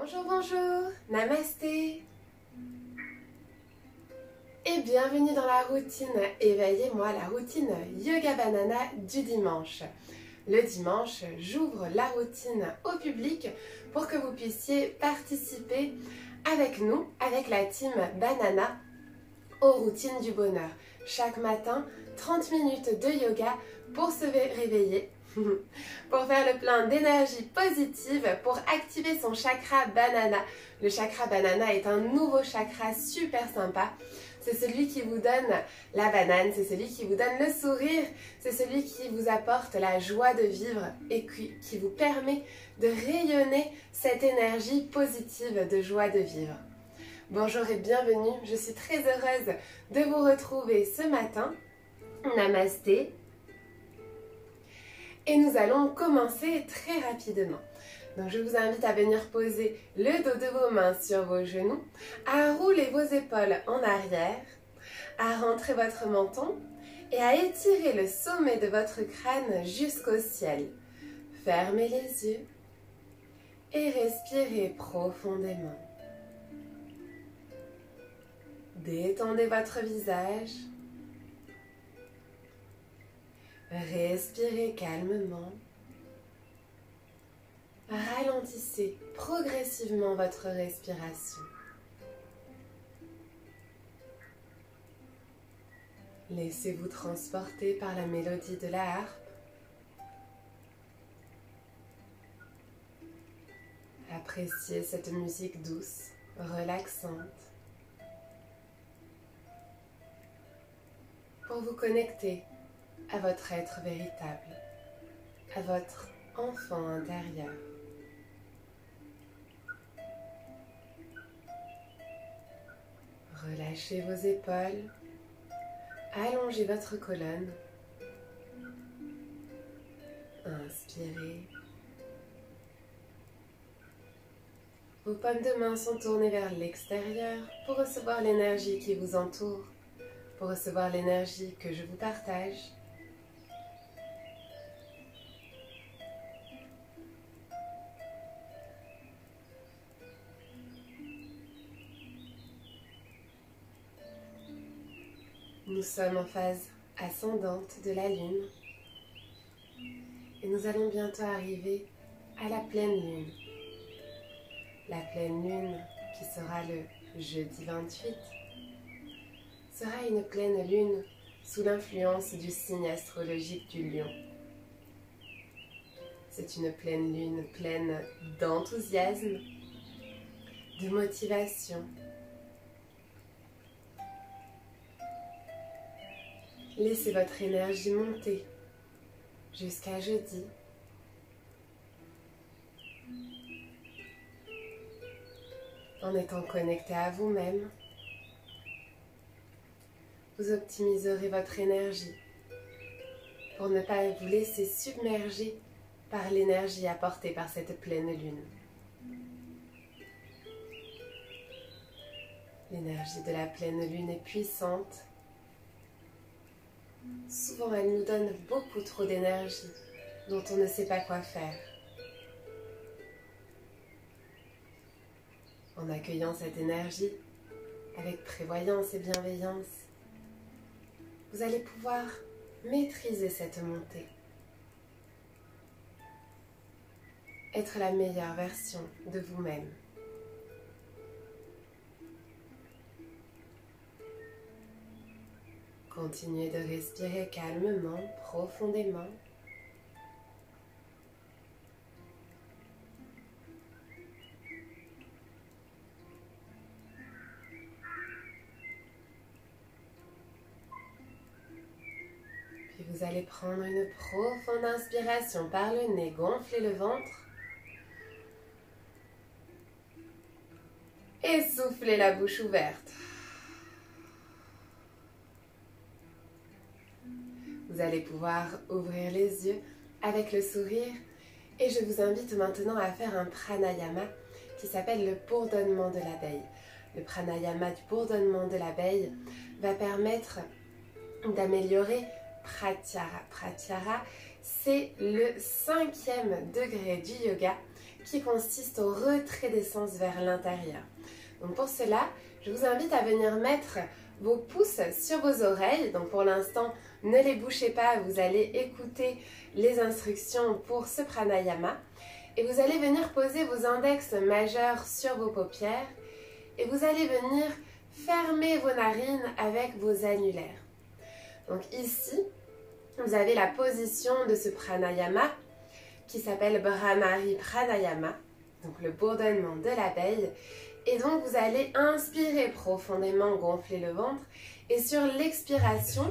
Bonjour, bonjour, namasté et bienvenue dans la routine Éveillez-moi, la routine Yoga Banana du dimanche. Le dimanche, j'ouvre la routine au public pour que vous puissiez participer avec nous, avec la team Banana, aux routines du bonheur. Chaque matin, 30 minutes de yoga pour se réveiller, pour faire le plein d'énergie positive, pour activer son chakra banana. Le chakra banana est un nouveau chakra super sympa. C'est celui qui vous donne la banane, c'est celui qui vous donne le sourire, c'est celui qui vous apporte la joie de vivre et qui vous permet de rayonner cette énergie positive de joie de vivre. Bonjour et bienvenue, je suis très heureuse de vous retrouver ce matin. Namasté. Et nous allons commencer très rapidement. Donc je vous invite à venir poser le dos de vos mains sur vos genoux, à rouler vos épaules en arrière, à rentrer votre menton et à étirer le sommet de votre crâne jusqu'au ciel. Fermez les yeux et respirez profondément. Détendez votre visage. Respirez calmement. Ralentissez progressivement votre respiration. Laissez-vous transporter par la mélodie de la harpe. Appréciez cette musique douce, relaxante, pour vous connecter à votre être véritable, à votre enfant intérieur. Relâchez vos épaules, allongez votre colonne, inspirez. Vos paumes de main sont tournées vers l'extérieur pour recevoir l'énergie qui vous entoure, pour recevoir l'énergie que je vous partage. Nous sommes en phase ascendante de la Lune et nous allons bientôt arriver à la pleine Lune. La pleine Lune, qui sera le jeudi 28, sera une pleine Lune sous l'influence du signe astrologique du Lion. C'est une pleine Lune pleine d'enthousiasme, de motivation. Laissez votre énergie monter jusqu'à jeudi. En étant connecté à vous-même, vous optimiserez votre énergie pour ne pas vous laisser submerger par l'énergie apportée par cette pleine lune. L'énergie de la pleine lune est puissante. Souvent, elle nous donne beaucoup trop d'énergie dont on ne sait pas quoi faire. En accueillant cette énergie avec prévoyance et bienveillance, vous allez pouvoir maîtriser cette montée. Être la meilleure version de vous-même. Continuez de respirer calmement, profondément. Puis vous allez prendre une profonde inspiration par le nez, gonfler le ventre. Et soufflez la bouche ouverte. Vous allez pouvoir ouvrir les yeux avec le sourire et je vous invite maintenant à faire un pranayama qui s'appelle le bourdonnement de l'abeille. Le pranayama du bourdonnement de l'abeille va permettre d'améliorer Pratyahara. Pratyahara, c'est le 5e degré du yoga qui consiste au retrait des sens vers l'intérieur. Donc pour cela, je vous invite à venir mettre vos pouces sur vos oreilles. Donc pour l'instant, ne les bouchez pas, vous allez écouter les instructions pour ce pranayama. Et vous allez venir poser vos index majeurs sur vos paupières et vous allez venir fermer vos narines avec vos annulaires. Donc ici, vous avez la position de ce pranayama qui s'appelle Bhramari Pranayama, donc le bourdonnement de l'abeille. Et donc vous allez inspirer profondément, gonfler le ventre. Et sur l'expiration,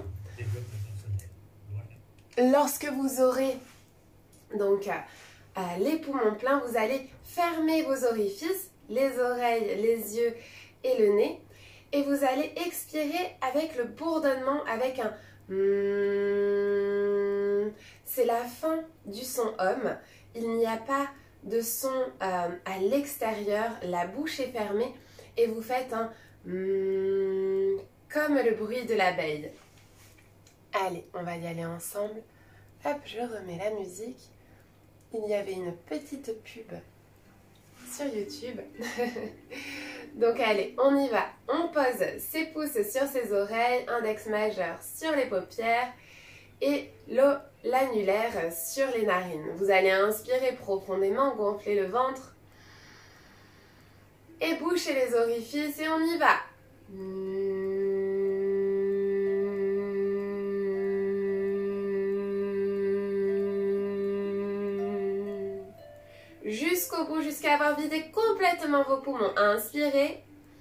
lorsque vous aurez donc les poumons pleins, vous allez fermer vos orifices, les oreilles, les yeux et le nez. Et vous allez expirer avec le bourdonnement, avec un c'est la fin du son homme. Il n'y a pas de son à l'extérieur, la bouche est fermée et vous faites un comme le bruit de l'abeille. Allez, on va y aller ensemble. Hop, je remets la musique. Il y avait une petite pub sur YouTube. Donc allez, on y va. On pose ses pouces sur ses oreilles, index majeur sur les paupières et l'annulaire sur les narines. Vous allez inspirer profondément, gonfler le ventre et boucher les orifices et on y va. Jusqu'au bout, jusqu'à avoir vidé complètement vos poumons. Inspirez.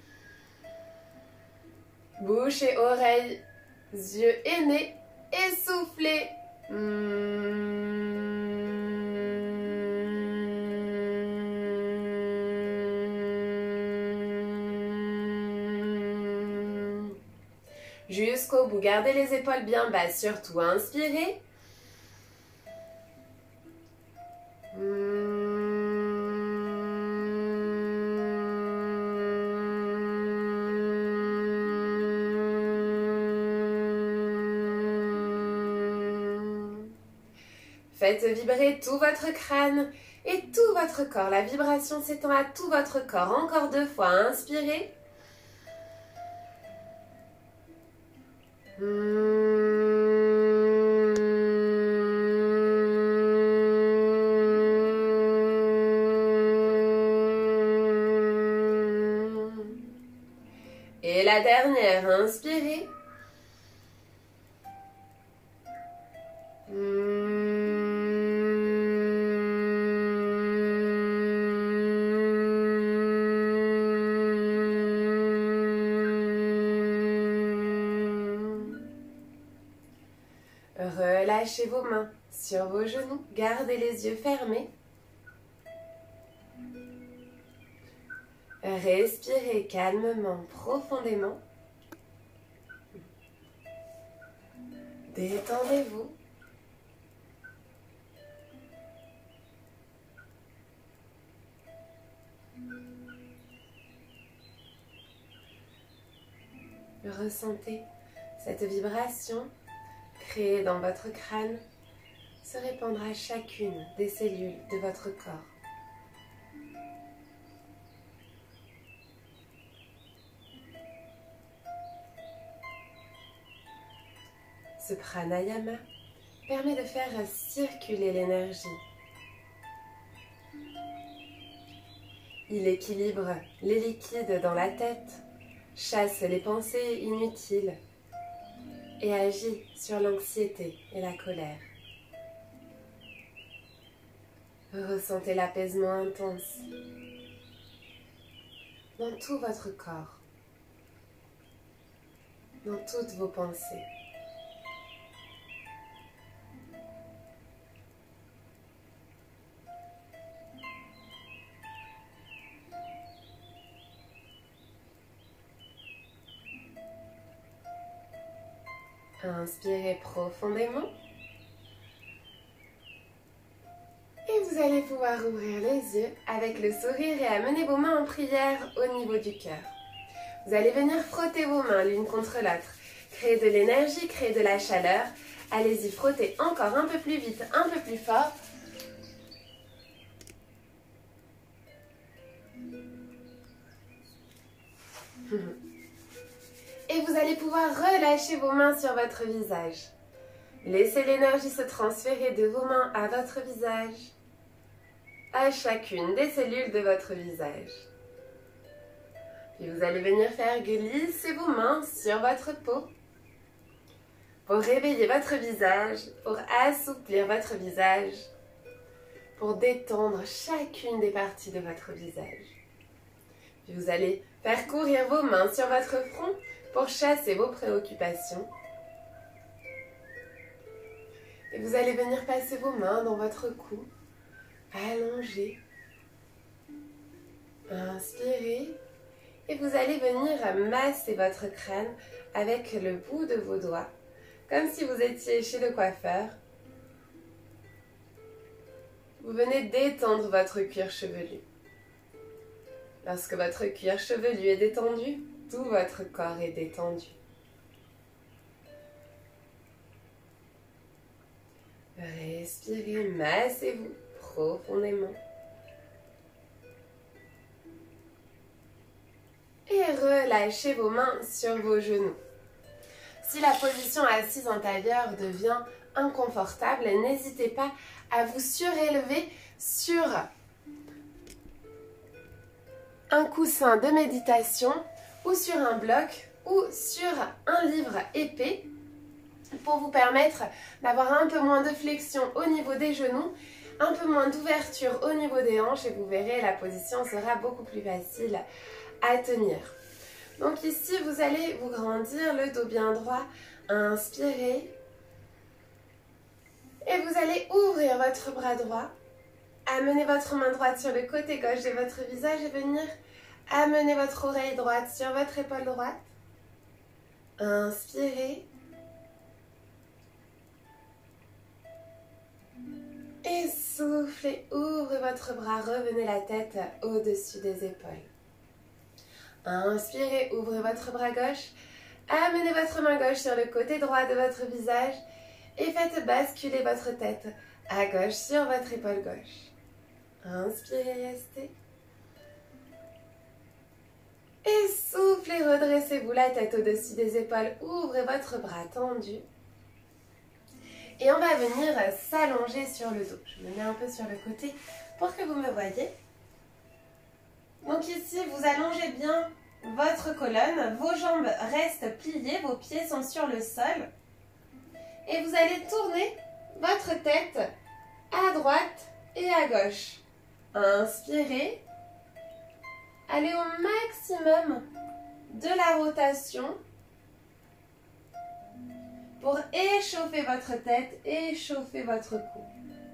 Bouche et oreilles, yeux et nez. Et soufflez. Jusqu'au bout. Gardez les épaules bien basses. Surtout, inspirez. Faites vibrer tout votre crâne et tout votre corps. La vibration s'étend à tout votre corps. Encore 2 fois. Inspirez. Et la dernière. Inspirez. Relâchez vos mains sur vos genoux, gardez les yeux fermés. Respirez calmement, profondément. Détendez-vous. Ressentez cette vibration créée dans votre crâne se répandre à chacune des cellules de votre corps. Ce pranayama permet de faire circuler l'énergie. Il équilibre les liquides dans la tête, chasse les pensées inutiles et agit sur l'anxiété et la colère. Ressentez l'apaisement intense dans tout votre corps, dans toutes vos pensées. Inspirez profondément. Et vous allez pouvoir ouvrir les yeux avec le sourire et amener vos mains en prière au niveau du cœur. Vous allez venir frotter vos mains l'une contre l'autre. Créer de l'énergie, créer de la chaleur. Allez-y, frottez encore un peu plus vite, un peu plus fort. allez pouvoir relâcher vos mains sur votre visage. Laissez l'énergie se transférer de vos mains à votre visage, à chacune des cellules de votre visage. Puis vous allez venir faire glisser vos mains sur votre peau pour réveiller votre visage, pour assouplir votre visage, pour détendre chacune des parties de votre visage. Puis vous allez faire courir vos mains sur votre front pour chasser vos préoccupations. Et vous allez venir passer vos mains dans votre cou, allongez, inspirez, et vous allez venir masser votre crâne avec le bout de vos doigts, comme si vous étiez chez le coiffeur. Vous venez détendre votre cuir chevelu. Lorsque votre cuir chevelu est détendu, tout votre corps est détendu. Respirez, massez-vous profondément. Et relâchez vos mains sur vos genoux. Si la position assise antérieure devient inconfortable, n'hésitez pas à vous surélever sur un coussin de méditation ou sur un bloc ou sur un livre épais pour vous permettre d'avoir un peu moins de flexion au niveau des genoux, un peu moins d'ouverture au niveau des hanches et vous verrez, la position sera beaucoup plus facile à tenir. Donc ici, vous allez vous grandir, le dos bien droit, inspirez. Et vous allez ouvrir votre bras droit, amener votre main droite sur le côté gauche de votre visage et venir amener votre oreille droite sur votre épaule droite. Inspirez. Et soufflez, ouvrez votre bras, revenez la tête au-dessus des épaules. Inspirez, ouvrez votre bras gauche, amenez votre main gauche sur le côté droit de votre visage et faites basculer votre tête à gauche sur votre épaule gauche. Inspirez, restez. Et soufflez, redressez-vous la tête au-dessus des épaules, ouvrez votre bras tendu. Et on va venir s'allonger sur le dos. Je me mets un peu sur le côté pour que vous me voyez. Donc ici, vous allongez bien votre colonne, vos jambes restent pliées, vos pieds sont sur le sol. Et vous allez tourner votre tête à droite et à gauche. Inspirez. Allez au maximum de la rotation pour échauffer votre tête, échauffer votre cou.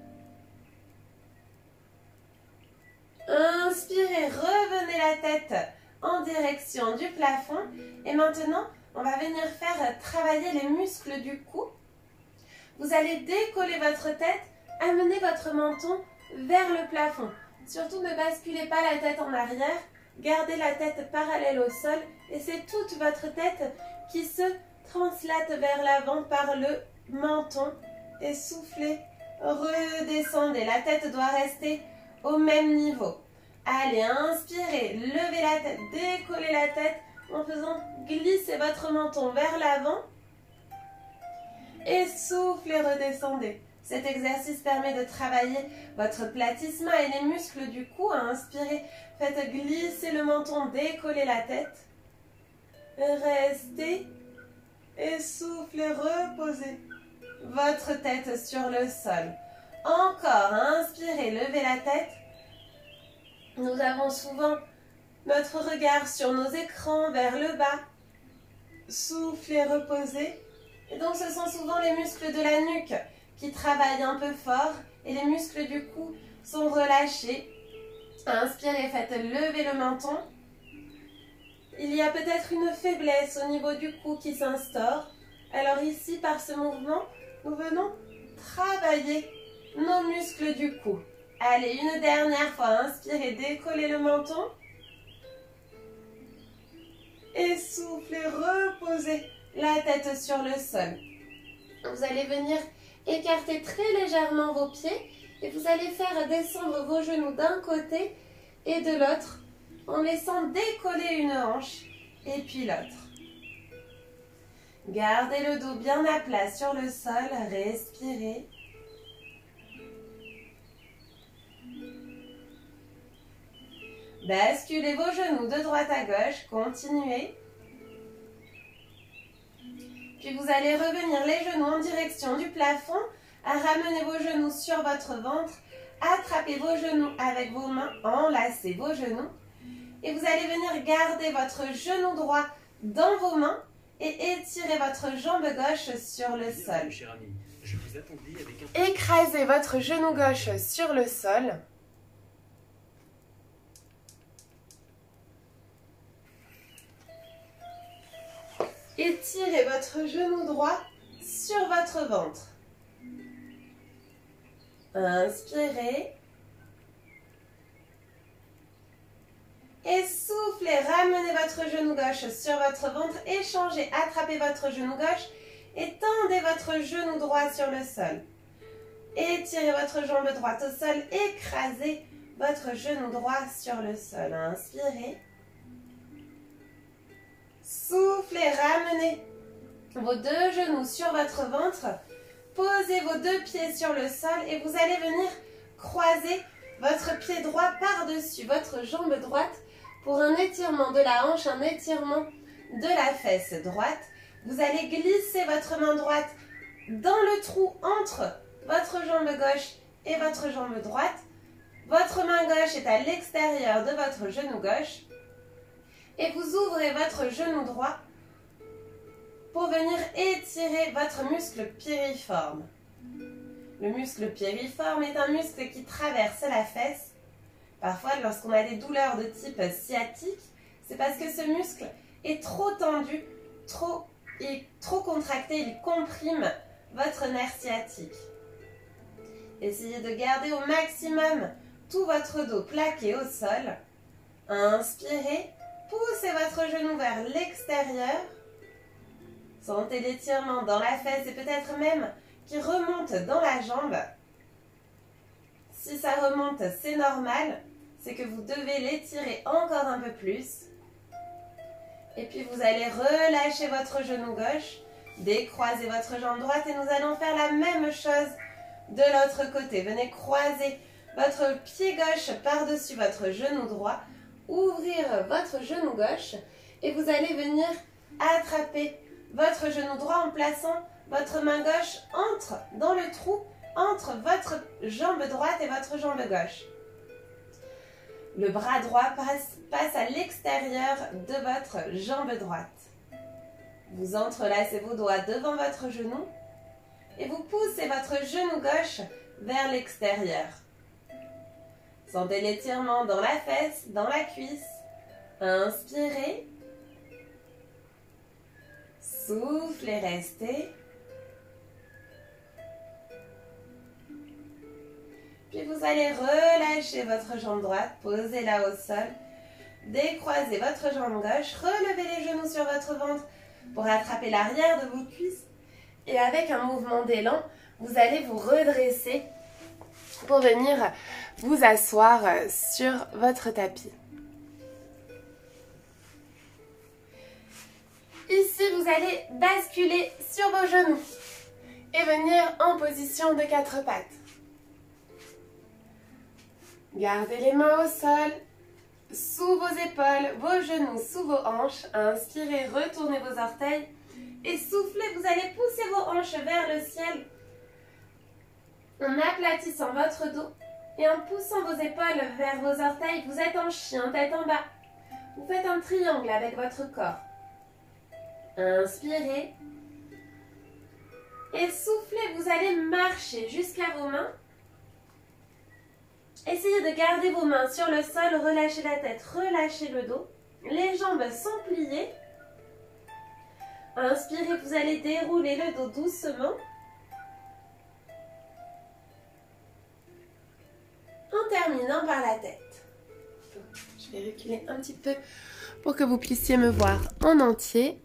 Inspirez, revenez la tête en direction du plafond. Et maintenant, on va venir faire travailler les muscles du cou. Vous allez décoller votre tête, amener votre menton vers le plafond. Surtout ne basculez pas la tête en arrière, gardez la tête parallèle au sol et c'est toute votre tête qui se translate vers l'avant par le menton et soufflez, redescendez. La tête doit rester au même niveau. Allez, inspirez, levez la tête, décollez la tête en faisant glisser votre menton vers l'avant. Et soufflez, redescendez. Cet exercice permet de travailler votre platysma et les muscles du cou. Inspirez, faites glisser le menton, décollez la tête. Restez et soufflez, reposez votre tête sur le sol. Encore, inspirez, levez la tête. Nous avons souvent notre regard sur nos écrans vers le bas. Soufflez, reposez. Et donc ce sont souvent les muscles de la nuque qui travaillent un peu fort et les muscles du cou sont relâchés. Inspirez, faites lever le menton. Il y a peut-être une faiblesse au niveau du cou qui s'instaure. Alors ici, par ce mouvement, nous venons travailler nos muscles du cou. Allez, une dernière fois, inspirez, décollez le menton. Et soufflez, reposez la tête sur le sol. Vous allez venir écarter très légèrement vos pieds et vous allez faire descendre vos genoux d'un côté et de l'autre en laissant décoller une hanche et puis l'autre. Gardez le dos bien à plat sur le sol, respirez. Basculez vos genoux de droite à gauche, continuez. Puis vous allez revenir les genoux en direction du plafond, à ramener vos genoux sur votre ventre, attrapez vos genoux avec vos mains, enlacez vos genoux. Et vous allez venir garder votre genou droit dans vos mains et étirer votre jambe gauche sur le sol. Écrasez votre genou gauche sur le sol. Étirez votre genou droit sur votre ventre. Inspirez. Et soufflez, ramenez votre genou gauche sur votre ventre, échangez, attrapez votre genou gauche et tendez votre genou droit sur le sol. Étirez votre jambe droite au sol, écrasez votre genou droit sur le sol. Inspirez. Soufflez, ramenez vos deux genoux sur votre ventre, posez vos deux pieds sur le sol et vous allez venir croiser votre pied droit par-dessus votre jambe droite pour un étirement de la hanche, un étirement de la fesse droite. Vous allez glisser votre main droite dans le trou entre votre jambe gauche et votre jambe droite. Votre main gauche est à l'extérieur de votre genou gauche. Et vous ouvrez votre genou droit pour venir étirer votre muscle piriforme. Le muscle piriforme est un muscle qui traverse la fesse. Parfois, lorsqu'on a des douleurs de type sciatique, c'est parce que ce muscle est trop tendu, trop contracté, il comprime votre nerf sciatique. Essayez de garder au maximum tout votre dos plaqué au sol. Inspirez, poussez votre genou vers l'extérieur. Sentez l'étirement dans la fesse et peut-être même qui remonte dans la jambe. Si ça remonte, c'est normal. C'est que vous devez l'étirer encore un peu plus. Et puis vous allez relâcher votre genou gauche, décroiser votre jambe droite et nous allons faire la même chose de l'autre côté. Venez croiser votre pied gauche par-dessus votre genou droit, ouvrir votre genou gauche et vous allez venir attraper votre genou droit en plaçant votre main gauche dans le trou entre votre jambe droite et votre jambe gauche. Le bras droit passe à l'extérieur de votre jambe droite. Vous entrelacez vos doigts devant votre genou et vous poussez votre genou gauche vers l'extérieur. Sentez l'étirement dans la fesse, dans la cuisse. Inspirez. Soufflez, restez. Puis vous allez relâcher votre jambe droite, posez-la au sol, décroisez votre jambe gauche, relevez les genoux sur votre ventre pour attraper l'arrière de vos cuisses. Et avec un mouvement d'élan, vous allez vous redresser pour venir vous asseoir sur votre tapis. Ici, vous allez basculer sur vos genoux et venir en position de 4 pattes. Gardez les mains au sol, sous vos épaules, vos genoux sous vos hanches. Inspirez, retournez vos orteils et soufflez. Vous allez pousser vos hanches vers le ciel en aplatissant votre dos et en poussant vos épaules vers vos orteils. Vous êtes en chien, tête en bas. Vous faites un triangle avec votre corps. Inspirez et soufflez. Vous allez marcher jusqu'à vos mains. Essayez de garder vos mains sur le sol, relâchez la tête, relâchez le dos. Les jambes sont pliées. Inspirez, vous allez dérouler le dos doucement. En terminant par la tête. Je vais reculer un petit peu pour que vous puissiez me voir en entier.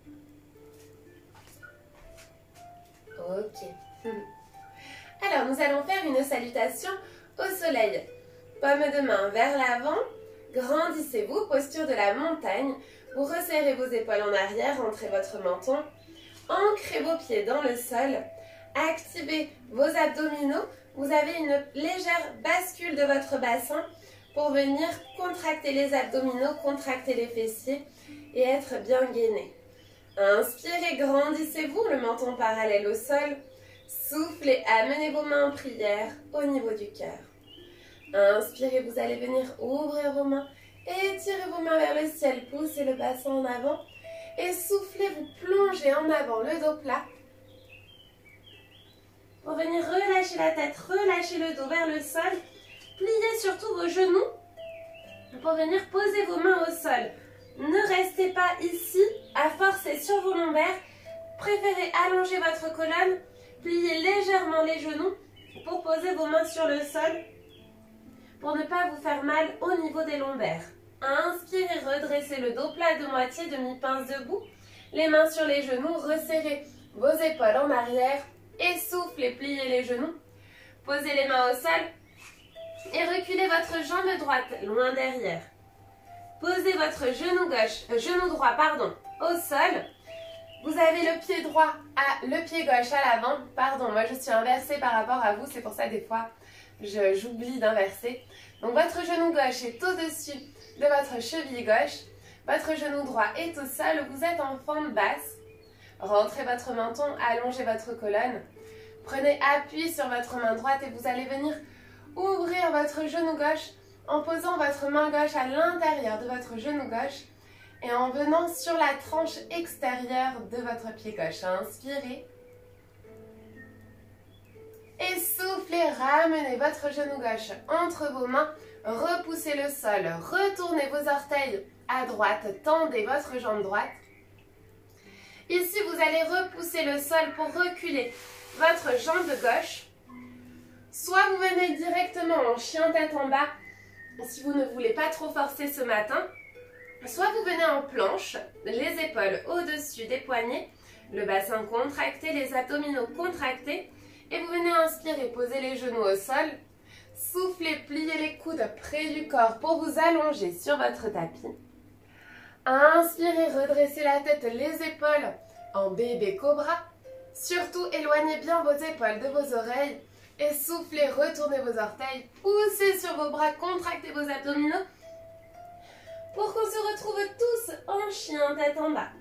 Ok. Alors, nous allons faire une salutation au soleil. Paume de main vers l'avant, grandissez-vous, posture de la montagne. Vous resserrez vos épaules en arrière, rentrez votre menton. ancrez vos pieds dans le sol, activez vos abdominaux. Vous avez une légère bascule de votre bassin pour venir contracter les abdominaux, contracter les fessiers et être bien gainé. Inspirez, grandissez-vous, le menton parallèle au sol. Soufflez, amenez vos mains en prière au niveau du cœur. Inspirez, vous allez venir ouvrir vos mains, étirez vos mains vers le ciel, poussez le bassin en avant. Et soufflez, vous plongez en avant le dos plat. Pour venir relâcher la tête, relâcher le dos vers le sol. Pliez surtout vos genoux pour venir poser vos mains au sol. Ne restez pas ici à forcer sur vos lombaires. Préférez allonger votre colonne. Pliez légèrement les genoux pour poser vos mains sur le sol pour ne pas vous faire mal au niveau des lombaires. Inspirez, redressez le dos plat de moitié, demi-pince debout. Les mains sur les genoux, resserrez vos épaules en arrière. Et soufflez, pliez les genoux. Posez les mains au sol. Et reculez votre jambe droite loin derrière. Posez votre genou droit au sol. Vous avez le pied droit le pied gauche à l'avant. Pardon, moi je suis inversée par rapport à vous, c'est pour ça des fois j'oublie d'inverser. Donc votre genou gauche est au-dessus de votre cheville gauche. Votre genou droit est au sol, vous êtes en fente basse. Rentrez votre menton, allongez votre colonne. Prenez appui sur votre main droite et vous allez venir ouvrir votre genou gauche en posant votre main gauche à l'intérieur de votre genou gauche et en venant sur la tranche extérieure de votre pied gauche. Inspirez. Et soufflez, ramenez votre genou gauche entre vos mains, repoussez le sol, retournez vos orteils à droite, tendez votre jambe droite. Ici, vous allez repousser le sol pour reculer votre jambe gauche. Soit vous venez directement en chien tête en bas, si vous ne voulez pas trop forcer ce matin. Soit vous venez en planche, les épaules au-dessus des poignets, le bassin contracté, les abdominaux contractés. Et vous venez inspirer, poser les genoux au sol. Soufflez, pliez les coudes près du corps pour vous allonger sur votre tapis. Inspirez, redressez la tête, les épaules en bébé cobra. Surtout, éloignez bien vos épaules de vos oreilles. Et soufflez, retournez vos orteils, poussez sur vos bras, contractez vos abdominaux. Pour qu'on se retrouve tous en chien tête en bas.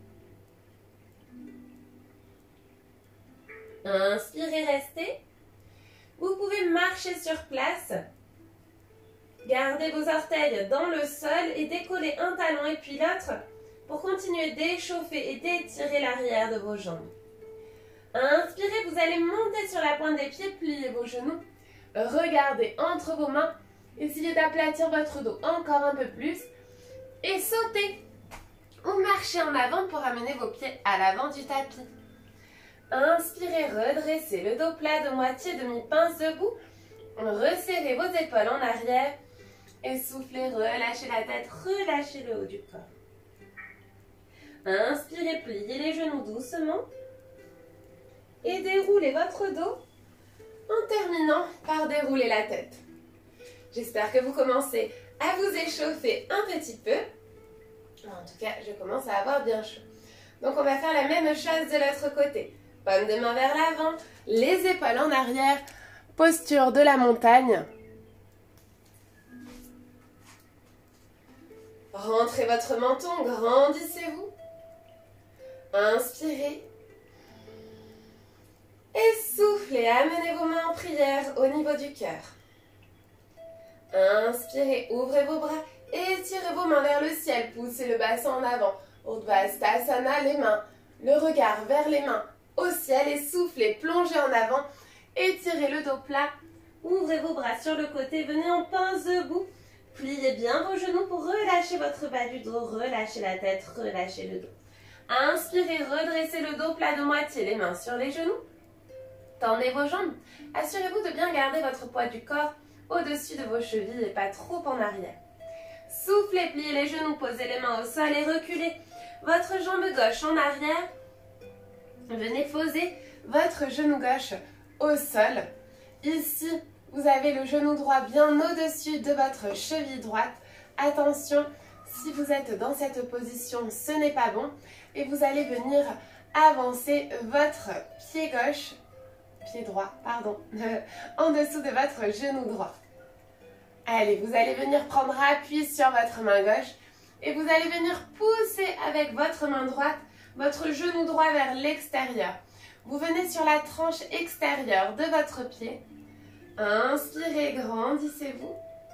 Inspirez, restez. Vous pouvez marcher sur place. Gardez vos orteils dans le sol et décollez un talon et puis l'autre pour continuer d'échauffer et d'étirer l'arrière de vos jambes. Inspirez, vous allez monter sur la pointe des pieds, pliez vos genoux. Regardez entre vos mains. Essayez d'aplatir votre dos encore un peu plus. Et sautez ou marchez en avant pour amener vos pieds à l'avant du tapis. Inspirez, redressez le dos plat de moitié, demi-pince debout. Resserrez vos épaules en arrière. Et soufflez, relâchez la tête, relâchez le haut du corps. Inspirez, pliez les genoux doucement. Et déroulez votre dos en terminant par dérouler la tête. J'espère que vous commencez à vous échauffer un petit peu. En tout cas, je commence à avoir bien chaud. Donc, on va faire la même chose de l'autre côté. Paume de main vers l'avant, les épaules en arrière, posture de la montagne. Rentrez votre menton, grandissez-vous. Inspirez. Et soufflez, amenez vos mains en prière au niveau du cœur. Inspirez, ouvrez vos bras, étirez vos mains vers le ciel, poussez le bassin en avant. Urdhvastasana, les mains, le regard vers les mains au ciel et soufflez, plongez en avant, étirez le dos plat, ouvrez vos bras sur le côté, venez en pince debout, pliez bien vos genoux pour relâcher votre bas du dos, relâchez la tête, relâchez le dos. Inspirez, redressez le dos plat de moitié, les mains sur les genoux. Tendez vos jambes. Assurez-vous de bien garder votre poids du corps au-dessus de vos chevilles et pas trop en arrière. Soufflez, pliez les genoux, posez les mains au sol et reculez votre jambe gauche en arrière. Venez poser votre genou gauche au sol. Ici, vous avez le genou droit bien au-dessus de votre cheville droite. Attention, si vous êtes dans cette position, ce n'est pas bon. Et vous allez venir avancez votre pied droit, pardon, en dessous de votre genou droit. Allez, vous allez venir prendre appui sur votre main gauche et vous allez venir pousser avec votre main droite votre genou droit vers l'extérieur. Vous venez sur la tranche extérieure de votre pied. Inspirez, grandissez-vous.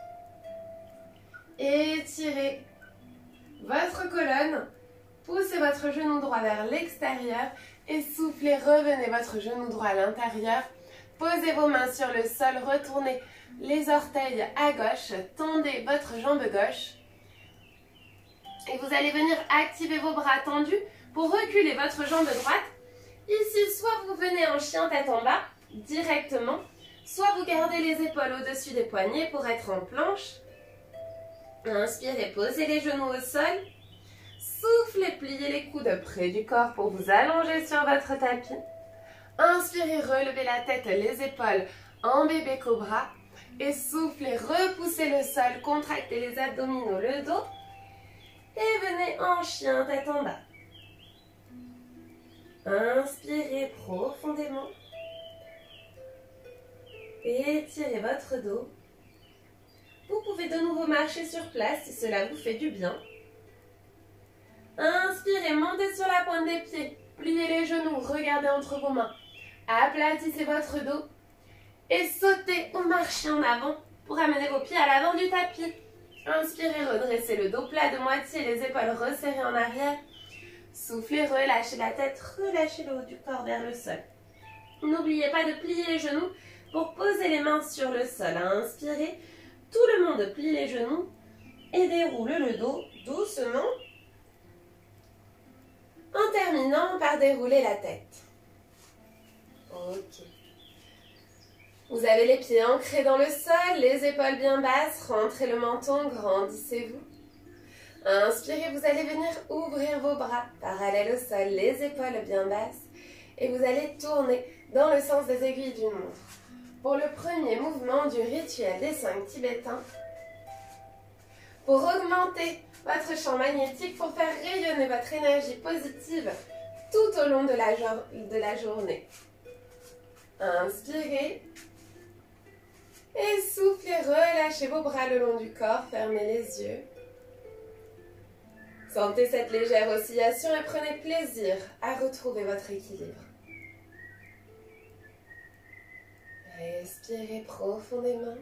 Étirez votre colonne. Poussez votre genou droit vers l'extérieur et soufflez, revenez votre genou droit à l'intérieur. Posez vos mains sur le sol, retournez les orteils à gauche, tendez votre jambe gauche. Et vous allez venir activer vos bras tendus pour reculer votre jambe droite. Ici, soit vous venez en chien tête en bas, directement, soit vous gardez les épaules au-dessus des poignets pour être en planche. Inspirez, posez les genoux au sol. Soufflez, pliez les coudes près du corps pour vous allonger sur votre tapis. Inspirez, relevez la tête, les épaules en bébé cobra. Et soufflez, repoussez le sol, contractez les abdominaux, le dos. Et venez en chien tête en bas. Inspirez profondément. Étirez votre dos. Vous pouvez de nouveau marcher sur place si cela vous fait du bien. Inspirez, montez sur la pointe des pieds. Pliez les genoux, regardez entre vos mains. Aplatissez votre dos. Et sautez ou marchez en avant pour amener vos pieds à l'avant du tapis. Inspirez, redressez le dos plat de moitié, les épaules resserrées en arrière. Soufflez, relâchez la tête, relâchez le haut du corps vers le sol. N'oubliez pas de plier les genoux pour poser les mains sur le sol. Inspirez, tout le monde plie les genoux et déroule le dos doucement en terminant par dérouler la tête. Ok. Vous avez les pieds ancrés dans le sol, les épaules bien basses, rentrez le menton, grandissez-vous. Inspirez, vous allez venir ouvrir vos bras parallèles au sol, les épaules bien basses. Et vous allez tourner dans le sens des aiguilles d'une montre. Pour le premier mouvement du rituel des 5 tibétains, pour augmenter votre champ magnétique, pour faire rayonner votre énergie positive tout au long de la journée. Inspirez. Et soufflez, relâchez vos bras le long du corps, fermez les yeux. Sentez cette légère oscillation et prenez plaisir à retrouver votre équilibre. Respirez profondément.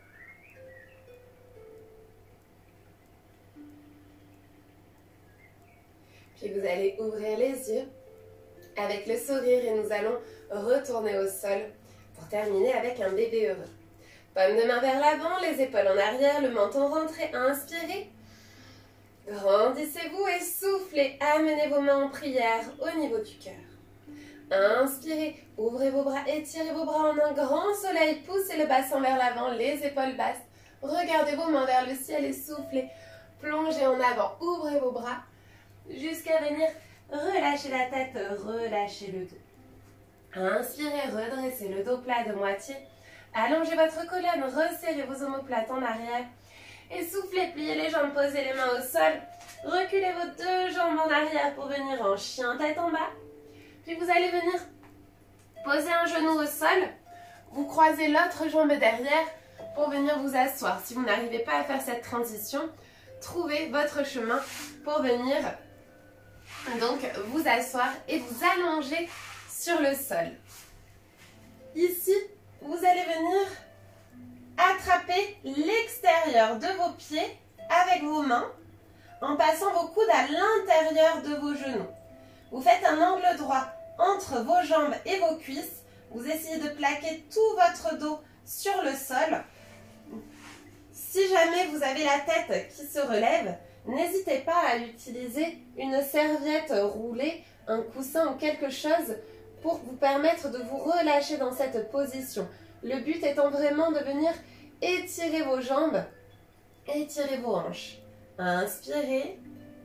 Puis vous allez ouvrir les yeux avec le sourire et nous allons retourner au sol pour terminer avec un bébé heureux. Paume de main vers l'avant, les épaules en arrière, le menton rentré. Inspirez. Grandissez-vous et soufflez. Amenez vos mains en prière au niveau du cœur. Inspirez. Ouvrez vos bras, étirez vos bras en un grand soleil. Poussez le bassin vers l'avant, les épaules basses. Regardez vos mains vers le ciel et soufflez. Plongez en avant. Ouvrez vos bras jusqu'à venir relâcher la tête, relâchez le dos. Inspirez, redressez le dos plat de moitié. Allongez votre colonne, resserrez vos omoplates en arrière. Et soufflez, pliez les jambes, posez les mains au sol. Reculez vos deux jambes en arrière pour venir en chien tête en bas. Puis vous allez venir poser un genou au sol. Vous croisez l'autre jambe derrière pour venir vous asseoir. Si vous n'arrivez pas à faire cette transition, trouvez votre chemin pour venir donc vous asseoir et vous allonger sur le sol. Ici, vous allez venir attraper l'extérieur de vos pieds avec vos mains en passant vos coudes à l'intérieur de vos genoux. Vous faites un angle droit entre vos jambes et vos cuisses. Vous essayez de plaquer tout votre dos sur le sol. Si jamais vous avez la tête qui se relève, n'hésitez pas à utiliser une serviette roulée, un coussin ou quelque chose pour vous permettre de vous relâcher dans cette position. Le but étant vraiment de venir étirer vos jambes, étirer vos hanches. Inspirez.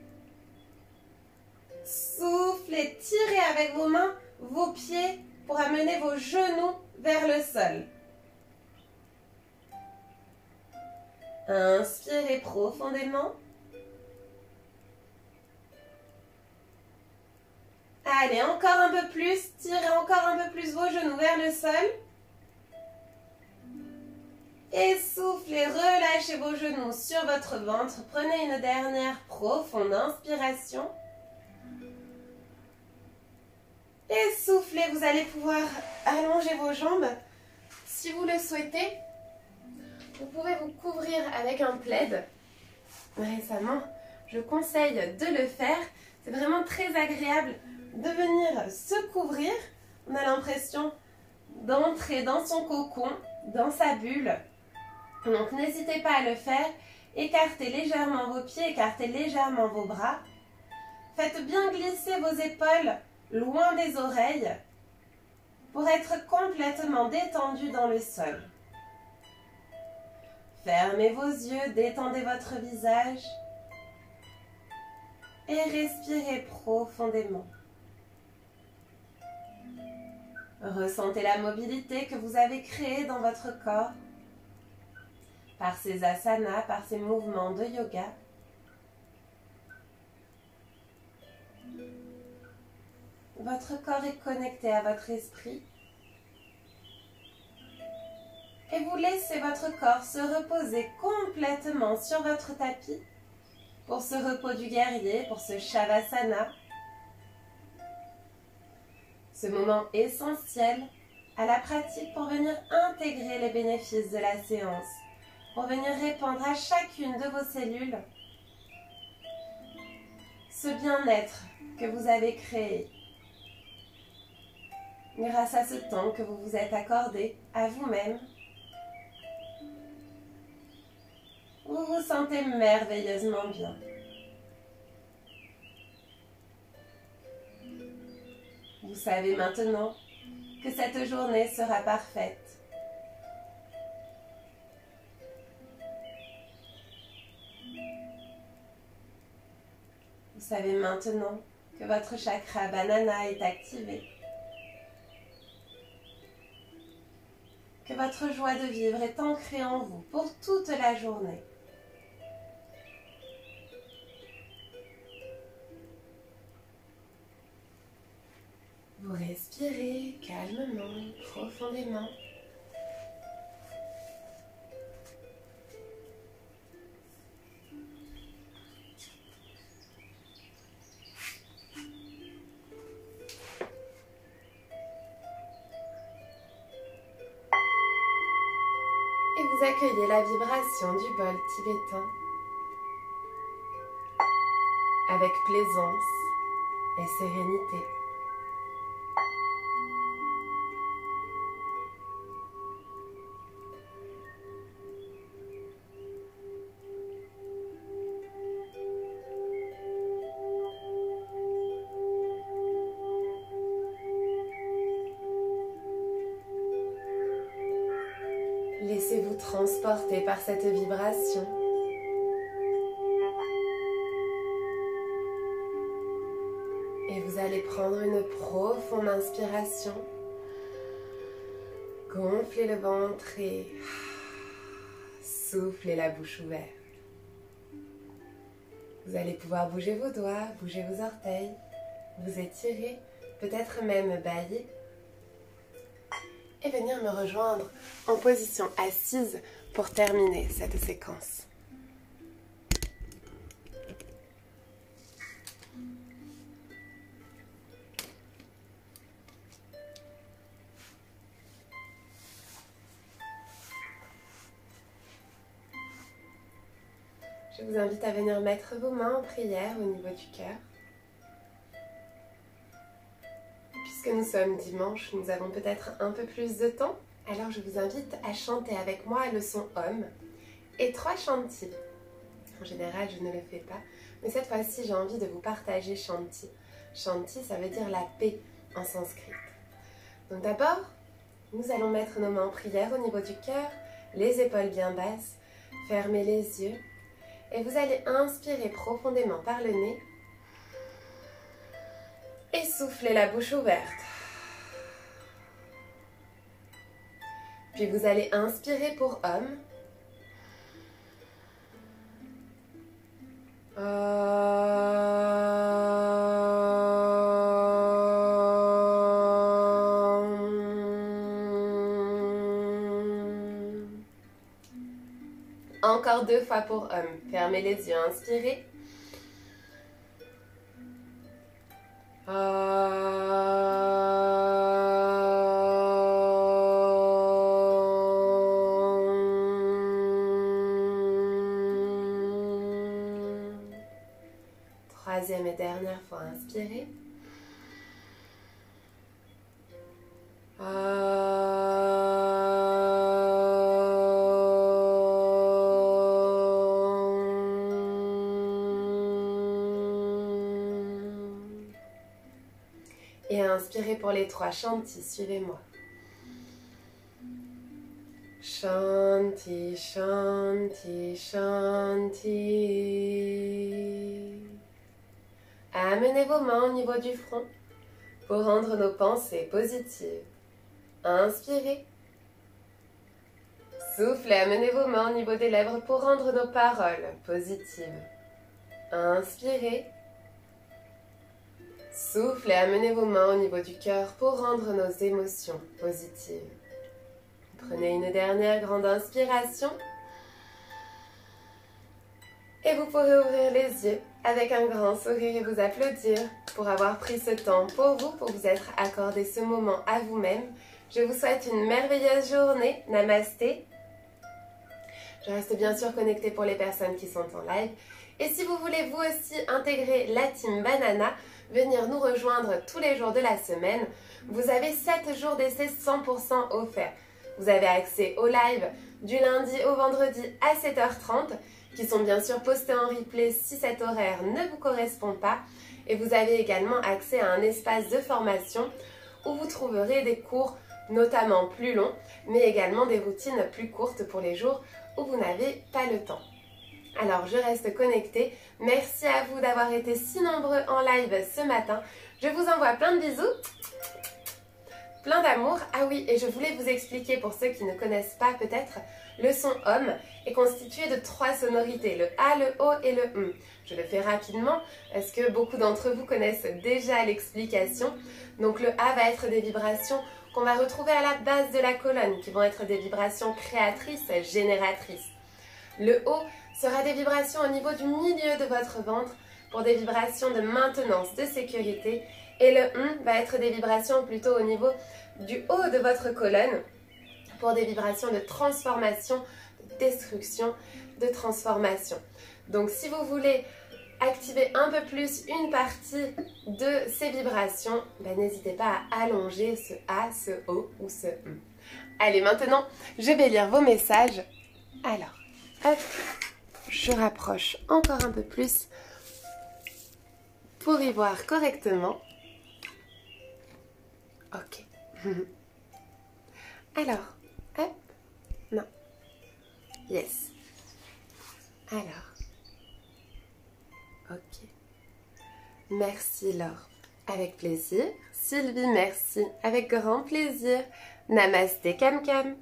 Soufflez, tirez avec vos mains, vos pieds pour amener vos genoux vers le sol. Inspirez profondément. Allez, encore un peu plus. Tirez encore un peu plus vos genoux vers le sol. Et soufflez, relâchez vos genoux sur votre ventre. Prenez une dernière profonde inspiration. Et soufflez, vous allez pouvoir allonger vos jambes. Si vous le souhaitez, vous pouvez vous couvrir avec un plaid. Récemment, je conseille de le faire. C'est vraiment très agréable de venir se couvrir. On a l'impression d'entrer dans son cocon, dans sa bulle. Donc n'hésitez pas à le faire. Écartez légèrement vos pieds, écartez légèrement vos bras. Faites bien glisser vos épaules loin des oreilles pour être complètement détendu dans le sol. Fermez vos yeux, détendez votre visage et respirez profondément. Ressentez la mobilité que vous avez créée dans votre corps par ces asanas, par ces mouvements de yoga. Votre corps est connecté à votre esprit. Et vous laissez votre corps se reposer complètement sur votre tapis pour ce repos du guerrier, pour ce Shavasana. Ce moment essentiel à la pratique pour venir intégrer les bénéfices de la séance, pour venir répandre à chacune de vos cellules ce bien-être que vous avez créé grâce à ce temps que vous vous êtes accordé à vous-même. Vous vous sentez merveilleusement bien. Vous savez maintenant que cette journée sera parfaite. Vous savez maintenant que votre chakra banana est activé. Que votre joie de vivre est ancrée en vous pour toute la journée. Vous respirez calmement, profondément. Et vous accueillez la vibration du bol tibétain avec plaisance et sérénité. Laissez-vous transporter par cette vibration. Et vous allez prendre une profonde inspiration. Gonflez le ventre et soufflez la bouche ouverte. Vous allez pouvoir bouger vos doigts, bouger vos orteils, vous étirer, peut-être même bâiller. Et venir me rejoindre en position assise pour terminer cette séquence. Je vous invite à venir mettre vos mains en prière au niveau du cœur. Puisque nous sommes dimanche, nous avons peut-être un peu plus de temps. Alors je vous invite à chanter avec moi le son Om et 3 Shanti. En général, je ne le fais pas, mais cette fois-ci, j'ai envie de vous partager Shanti. Shanti, ça veut dire la paix en sanskrit. Donc d'abord, nous allons mettre nos mains en prière au niveau du cœur, les épaules bien basses, fermez les yeux et vous allez inspirer profondément par le nez et soufflez la bouche ouverte. Puis vous allez inspirer pour Om. Encore 2 fois pour homme. Fermez les yeux, inspirez. Troisième et dernière fois, inspirez. Et inspirez pour les 3 Shanti, suivez-moi. Shanti, Shanti, Shanti. Amenez vos mains au niveau du front pour rendre nos pensées positives. Inspirez. Soufflez, amenez vos mains au niveau des lèvres pour rendre nos paroles positives. Inspirez. Soufflez, amenez vos mains au niveau du cœur pour rendre nos émotions positives. Prenez une dernière grande inspiration. Et vous pourrez ouvrir les yeux avec un grand sourire et vous applaudir pour avoir pris ce temps pour vous être accordé ce moment à vous-même. Je vous souhaite une merveilleuse journée. Namasté. Je reste bien sûr connectée pour les personnes qui sont en live. Et si vous voulez vous aussi intégrer la team Banana, venir nous rejoindre tous les jours de la semaine, vous avez 7 jours d'essai 100% offerts. Vous avez accès au live du lundi au vendredi à 7h30, qui sont bien sûr postés en replay si cet horaire ne vous correspond pas. Et vous avez également accès à un espace de formation où vous trouverez des cours notamment plus longs, mais également des routines plus courtes pour les jours où vous n'avez pas le temps. Alors je reste connectée. Merci à vous d'avoir été si nombreux en live ce matin. Je vous envoie plein de bisous. Plein d'amour. Ah oui, et je voulais vous expliquer pour ceux qui ne connaissent pas peut-être, le son homme est constitué de 3 sonorités, le A, le O et le M. Je le fais rapidement parce que beaucoup d'entre vous connaissent déjà l'explication. Donc le A va être des vibrations qu'on va retrouver à la base de la colonne, qui vont être des vibrations créatrices, génératrices. Le O sera des vibrations au niveau du milieu de votre ventre pour des vibrations de maintenance, de sécurité. Et le va être des vibrations plutôt au niveau du haut de votre colonne pour des vibrations de transformation, de destruction, de transformation. Donc si vous voulez activer un peu plus une partie de ces vibrations, n'hésitez pas à allonger ce A, ce O ou ce M. Allez, maintenant, je vais lire vos messages. Alors, hop, je rapproche encore un peu plus pour y voir correctement. Ok. Alors, hop, non. Yes. Alors, ok. Merci Laure, avec plaisir. Sylvie, merci, avec grand plaisir. Namasté Cam Cam.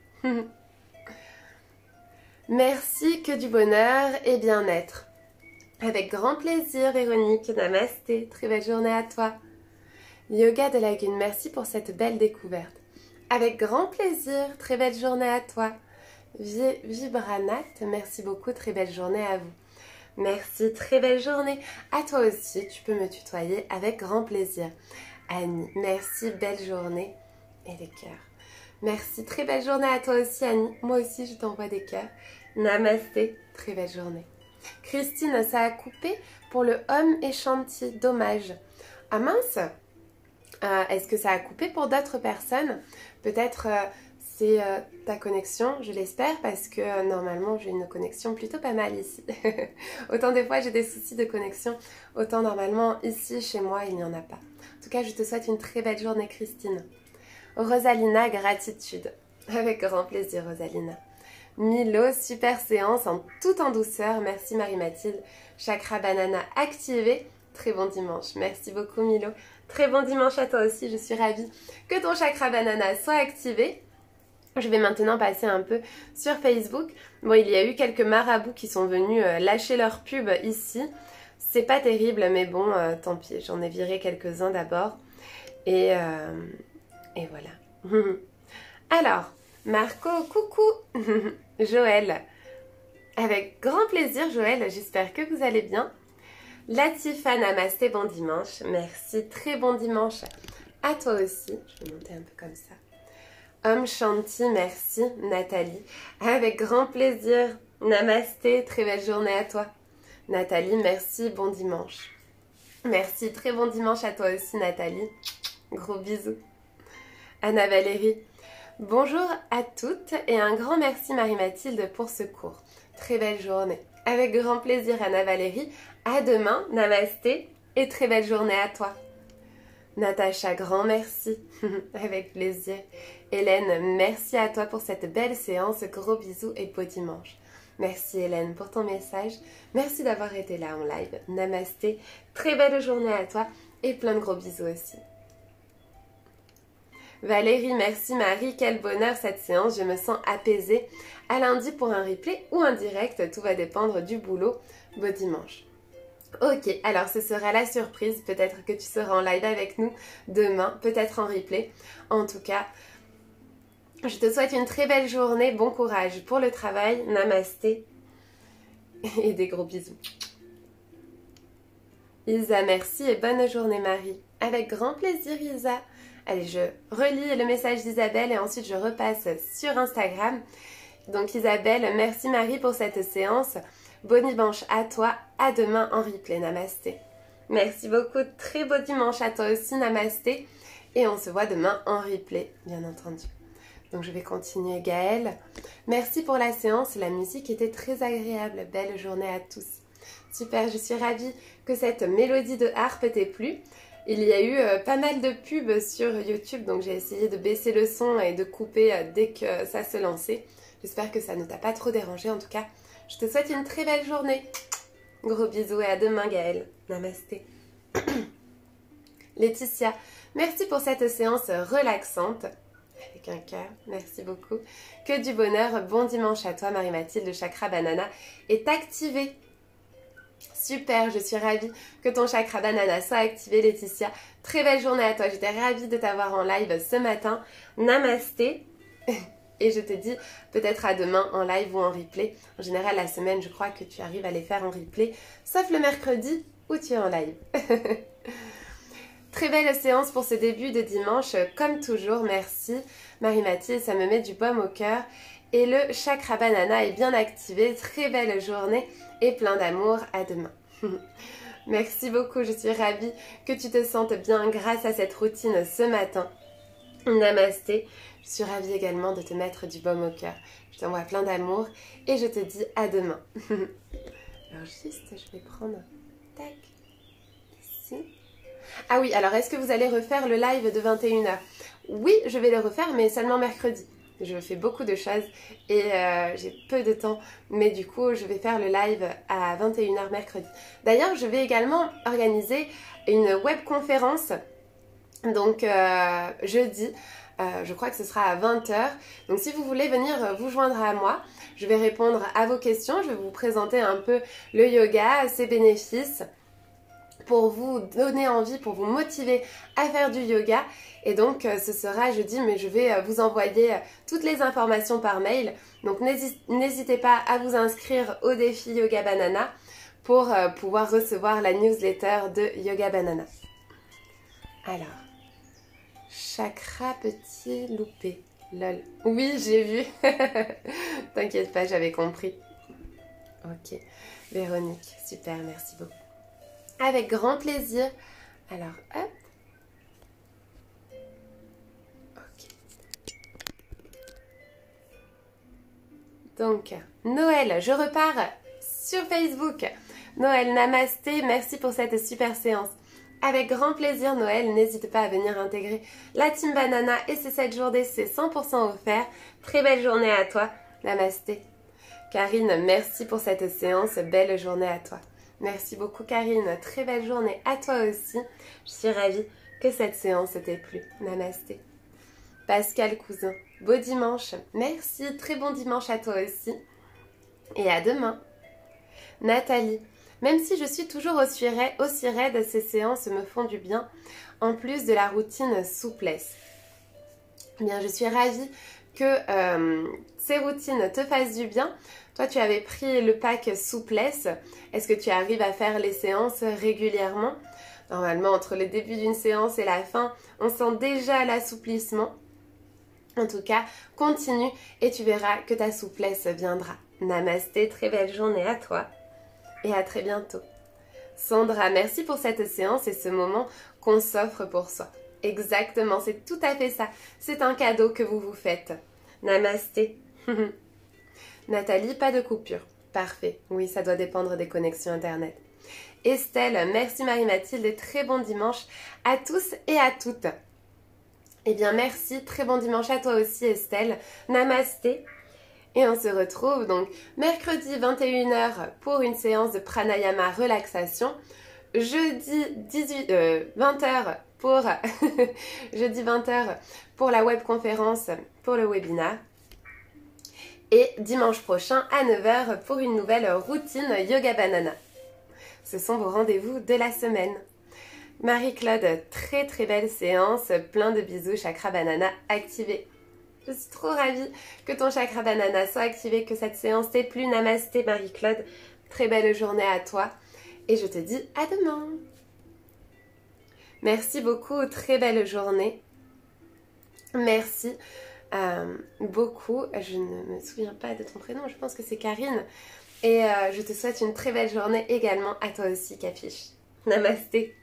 Merci, que du bonheur et bien-être. Avec grand plaisir Véronique, namasté, très belle journée à toi. Yoga de Lagune, merci pour cette belle découverte. Avec grand plaisir, très belle journée à toi. Vibranat, merci beaucoup, très belle journée à vous. Merci, très belle journée. À toi aussi, tu peux me tutoyer avec grand plaisir. Annie, merci, belle journée. Et des cœurs. Merci, très belle journée à toi aussi Annie. Moi aussi, je t'envoie des cœurs. Namasté, très belle journée. Christine, ça a coupé pour le homme et Shanti, dommage. Ah mince! Est-ce que ça a coupé pour d'autres personnes? Peut-être c'est ta connexion, je l'espère, parce que normalement j'ai une connexion plutôt pas mal ici. Autant des fois j'ai des soucis de connexion, autant normalement ici chez moi il n'y en a pas. En tout cas, je te souhaite une très belle journée Christine. Rosalina, gratitude. Avec grand plaisir Rosalina. Milo, super séance, tout en douceur. Merci Marie-Mathilde. Chakra banana activé. Très bon dimanche. Merci beaucoup Milo. Très bon dimanche à toi aussi. Je suis ravie que ton chakra banana soit activé. Je vais maintenant passer un peu sur Facebook. Bon, il y a eu quelques marabouts qui sont venus lâcher leur pub ici. C'est pas terrible, mais bon, tant pis. J'en ai viré quelques-uns d'abord. Et voilà. Alors, Marco, coucou. Joël. Avec grand plaisir Joël, j'espère que vous allez bien. Latifa, namasté, bon dimanche. Merci, très bon dimanche à toi aussi. Je vais monter un peu comme ça. Om Shanti, merci Nathalie. Avec grand plaisir. Namasté, très belle journée à toi. Nathalie, merci, bon dimanche. Merci, très bon dimanche à toi aussi Nathalie. Gros bisous. Anna Valérie, bonjour à toutes et un grand merci Marie-Mathilde pour ce cours. Très belle journée. Avec grand plaisir Anna Valérie. À demain, namasté et très belle journée à toi. Natacha, grand merci. Avec plaisir. Hélène, merci à toi pour cette belle séance. Gros bisous et beau dimanche. Merci Hélène pour ton message. Merci d'avoir été là en live. Namasté, très belle journée à toi et plein de gros bisous aussi. Valérie, merci Marie, quel bonheur cette séance, je me sens apaisée. À lundi pour un replay ou un direct, tout va dépendre du boulot. Beau dimanche. Ok, alors ce sera la surprise, peut-être que tu seras en live avec nous demain, peut-être en replay. En tout cas, je te souhaite une très belle journée, bon courage pour le travail, namasté et des gros bisous. Isa, merci et bonne journée Marie. Avec grand plaisir Isa. Allez, je relis le message d'Isabelle et ensuite je repasse sur Instagram. Donc Isabelle, merci Marie pour cette séance. Bon dimanche à toi, à demain en replay, namasté. Merci beaucoup, très beau dimanche à toi aussi, namasté. Et on se voit demain en replay, bien entendu. Donc je vais continuer Gaëlle. Merci pour la séance, la musique était très agréable. Belle journée à tous. Super, je suis ravie que cette mélodie de harpe t'ait plu. Il y a eu pas mal de pubs sur YouTube, donc j'ai essayé de baisser le son et de couper dès que ça se lançait. J'espère que ça ne t'a pas trop dérangé. En tout cas, je te souhaite une très belle journée. Gros bisous et à demain Gaëlle. Namasté. Laetitia, merci pour cette séance relaxante. Avec un cœur, merci beaucoup. Que du bonheur, bon dimanche à toi Marie-Mathilde, le chakra banana est activé. Super, je suis ravie que ton chakra banana soit activé Laetitia. Très belle journée à toi, j'étais ravie de t'avoir en live ce matin. Namasté. Et je te dis peut-être à demain en live ou en replay. En général la semaine je crois que tu arrives à les faire en replay. Sauf le mercredi où tu es en live. Très belle séance pour ce début de dimanche, comme toujours, merci Marie-Mathilde, ça me met du baume au cœur. Et le chakra banana est bien activé, très belle journée et plein d'amour, à demain. Merci beaucoup, je suis ravie que tu te sentes bien grâce à cette routine ce matin. Namasté, je suis ravie également de te mettre du baume au cœur. Je t'envoie plein d'amour et je te dis à demain. Alors juste, je vais prendre, tac, ici. Ah oui, alors est-ce que vous allez refaire le live de 21h? Oui, je vais le refaire, mais seulement mercredi. Je fais beaucoup de choses et j'ai peu de temps, mais du coup, je vais faire le live à 21h mercredi. D'ailleurs, je vais également organiser une webconférence, donc jeudi, je crois que ce sera à 20h. Donc si vous voulez venir vous joindre à moi, je vais répondre à vos questions, je vais vous présenter un peu le yoga, ses bénéfices, pour vous donner envie, pour vous motiver à faire du yoga. Et donc ce sera jeudi, mais je vais vous envoyer toutes les informations par mail. Donc n'hésitez pas à vous inscrire au défi Yoga Banana pour pouvoir recevoir la newsletter de Yoga Banana. Alors, chakra petit loupé, lol. Oui, j'ai vu. T'inquiète pas, j'avais compris. Ok, Véronique, super, merci beaucoup. Avec grand plaisir. Alors, hop. Ok. Donc, Noël, je repars sur Facebook. Noël, namasté, merci pour cette super séance. Avec grand plaisir, Noël, n'hésite pas à venir intégrer la Team Banana et ces 7 jours d'essai 100% offerts. Très belle journée à toi. Namasté. Karine, merci pour cette séance. Belle journée à toi. Merci beaucoup Karine, très belle journée à toi aussi. Je suis ravie que cette séance t'ait plu. Namasté. Pascal Cousin, beau dimanche. Merci, très bon dimanche à toi aussi. Et à demain. Nathalie, même si je suis toujours aussi raide, ces séances me font du bien, en plus de la routine souplesse. Bien, je suis ravie que ces routines te fassent du bien. Toi, tu avais pris le pack souplesse. Est-ce que tu arrives à faire les séances régulièrement? Normalement, entre le début d'une séance et la fin, on sent déjà l'assouplissement. En tout cas, continue et tu verras que ta souplesse viendra. Namasté, très belle journée à toi et à très bientôt. Sandra, merci pour cette séance et ce moment qu'on s'offre pour soi. Exactement, c'est tout à fait ça. C'est un cadeau que vous vous faites. Namasté. Nathalie, pas de coupure. Parfait. Oui, ça doit dépendre des connexions Internet. Estelle, merci Marie-Mathilde, très bon dimanche à tous et à toutes. Eh bien, merci, très bon dimanche à toi aussi Estelle. Namasté. Et on se retrouve donc mercredi 21h pour une séance de pranayama relaxation. Jeudi 20h pour jeudi 20h pour la webconférence pour le webinaire. Et dimanche prochain à 9h pour une nouvelle routine Yoga Banana. Ce sont vos rendez-vous de la semaine. Marie-Claude, très très belle séance, plein de bisous, chakra banana activé. Je suis trop ravie que ton chakra banana soit activé, que cette séance t'ait plu. Namasté Marie-Claude, très belle journée à toi et je te dis à demain. Merci beaucoup, très belle journée. Merci beaucoup, je ne me souviens pas de ton prénom, je pense que c'est Karine. Et je te souhaite une très belle journée également à toi aussi, Capiche. Namasté.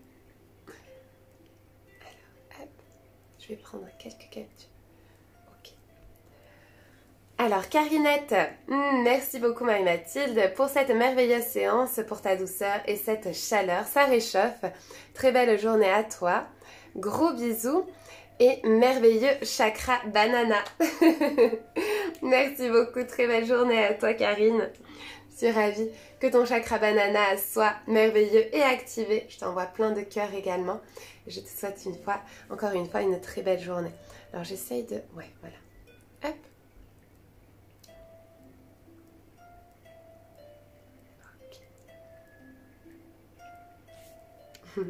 Alors, hop, je vais prendre quelques captures. Ok. Alors, Carinette, merci beaucoup Marie-Mathilde pour cette merveilleuse séance, pour ta douceur et cette chaleur. Ça réchauffe. Très belle journée à toi. Gros bisous. Et merveilleux chakra banana. Merci beaucoup, très belle journée à toi Karine. Je suis ravie que ton chakra banana soit merveilleux et activé. Je t'envoie plein de cœurs également. Et je te souhaite encore une fois une très belle journée. Alors j'essaye de... Ouais, voilà. Hop. Ok.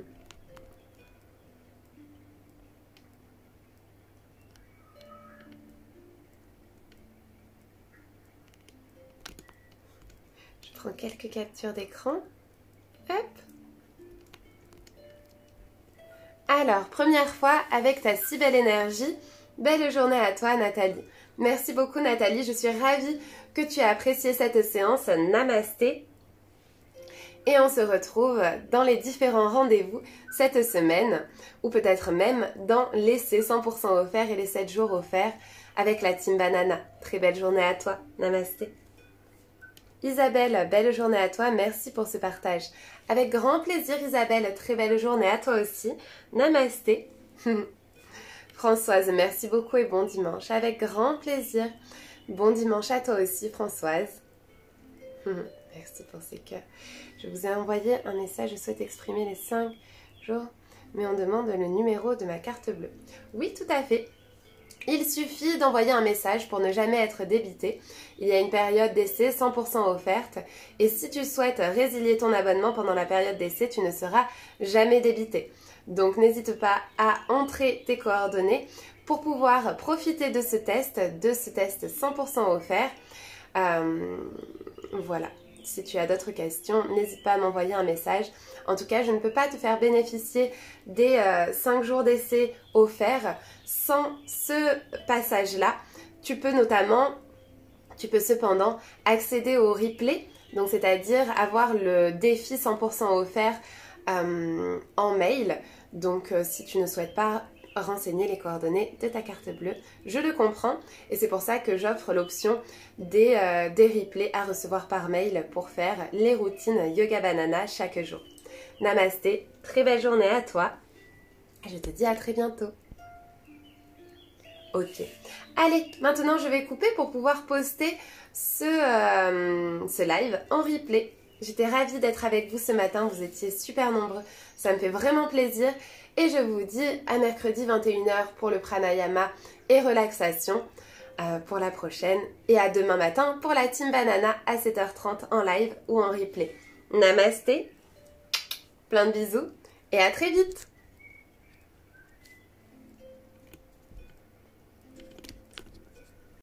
Je prends quelques captures d'écran. Hop. Alors, première fois avec ta si belle énergie. Belle journée à toi, Nathalie. Merci beaucoup, Nathalie. Je suis ravie que tu aies apprécié cette séance. Namasté. Et on se retrouve dans les différents rendez-vous cette semaine, ou peut-être même dans l'essai 100% offert et les 7 jours offerts avec la Team Banana. Très belle journée à toi. Namasté. Isabelle, belle journée à toi, merci pour ce partage. Avec grand plaisir Isabelle, très belle journée à toi aussi. Namasté. Françoise, merci beaucoup et bon dimanche. Avec grand plaisir. Bon dimanche à toi aussi Françoise. Merci pour ces cœurs. Je vous ai envoyé un message, je souhaite exprimer les 5 jours, mais on demande le numéro de ma carte bleue. Oui, tout à fait. Il suffit d'envoyer un message pour ne jamais être débité. Il y a une période d'essai 100% offerte et si tu souhaites résilier ton abonnement pendant la période d'essai, tu ne seras jamais débité. Donc n'hésite pas à entrer tes coordonnées pour pouvoir profiter de ce test 100% offert. Voilà. Si tu as d'autres questions, n'hésite pas à m'envoyer un message. En tout cas, je ne peux pas te faire bénéficier des 5 jours d'essai offerts sans ce passage-là. Tu peux cependant accéder au replay, donc c'est-à-dire avoir le défi 100% offert en mail. Donc si tu ne souhaites pas renseigner les coordonnées de ta carte bleue, je le comprends et c'est pour ça que j'offre l'option des replays à recevoir par mail pour faire les routines Yoga Banana chaque jour. Namasté, très belle journée à toi et je te dis à très bientôt. Ok, allez, maintenant je vais couper pour pouvoir poster ce live en replay. J'étais ravie d'être avec vous ce matin, vous étiez super nombreux, ça me fait vraiment plaisir. Et je vous dis à mercredi 21h pour le pranayama et relaxation pour la prochaine. Et à demain matin pour la Team Banana à 7h30 en live ou en replay. Namasté, plein de bisous et à très vite.